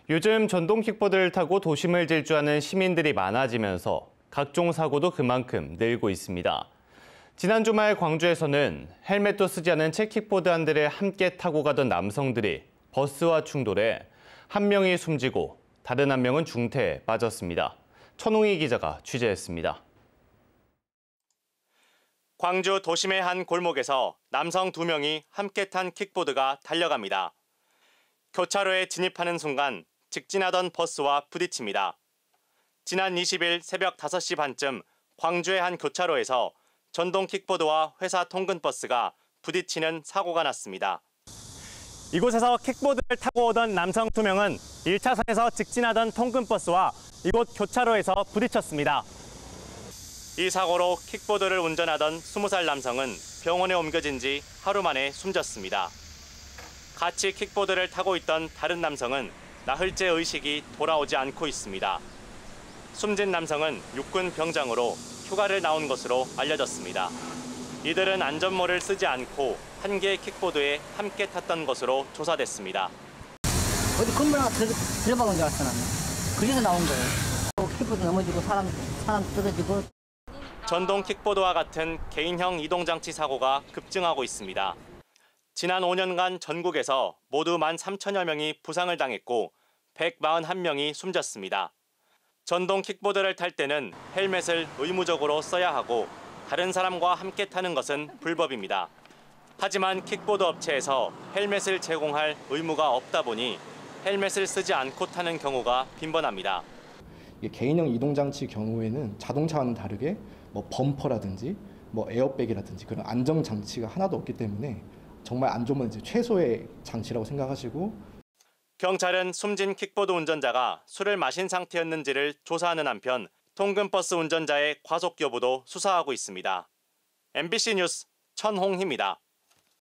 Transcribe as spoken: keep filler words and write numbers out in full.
요즘 전동 킥보드를 타고 도심을 질주하는 시민들이 많아지면서 각종 사고도 그만큼 늘고 있습니다. 지난 주말 광주에서는 헬멧도 쓰지 않은 채 킥보드 한 대를 함께 타고 가던 남성들이 버스와 충돌해 한 명이 숨지고 다른 한 명은 중태에 빠졌습니다. 천홍희 기자가 취재했습니다. 광주 도심의 한 골목에서 남성 두 명이 함께 탄 킥보드가 달려갑니다. 교차로에 진입하는 순간 직진하던 버스와 부딪힙니다. 지난 이십 일 새벽 다섯 시 반쯤 광주의 한 교차로에서 전동 킥보드와 회사 통근버스가 부딪히는 사고가 났습니다. 이곳에서 킥보드를 타고 오던 남성 두 명은 일 차선에서 직진하던 통근버스와 이곳 교차로에서 부딪혔습니다. 이 사고로 킥보드를 운전하던 스무 살 남성은 병원에 옮겨진 지 하루 만에 숨졌습니다. 같이 킥보드를 타고 있던 다른 남성은 나흘째 의식이 돌아오지 않고 있습니다. 숨진 남성은 육군 병장으로 휴가를 나온 것으로 알려졌습니다. 이들은 안전모를 쓰지 않고 한 개의 킥보드에 함께 탔던 것으로 조사됐습니다. 어디 건물 하나 들어박은 줄 알았어, 나는. 그래서 나온 거예요. 킥보드 넘어지고 사람, 사람 떨어지고. 전동 킥보드와 같은 개인형 이동장치 사고가 급증하고 있습니다. 지난 오 년간 전국에서 모두 만 삼천여 명이 부상을 당했고 백사십일 명이 숨졌습니다. 전동 킥보드를 탈 때는 헬멧을 의무적으로 써야 하고 다른 사람과 함께 타는 것은 불법입니다. 하지만 킥보드 업체에서 헬멧을 제공할 의무가 없다 보니 헬멧을 쓰지 않고 타는 경우가 빈번합니다. 개인형 이동장치 경우에는 자동차와는 다르게 뭐 범퍼라든지 뭐 에어백이라든지 그런 안정장치가 하나도 없기 때문에 정말 안전은 이제 최소의 장치라고 생각하시고. 경찰은 숨진 킥보드 운전자가 술을 마신 상태였는지를 조사하는 한편 통근버스 운전자의 과속 여부도 수사하고 있습니다. 엠비씨 뉴스 천홍희입니다.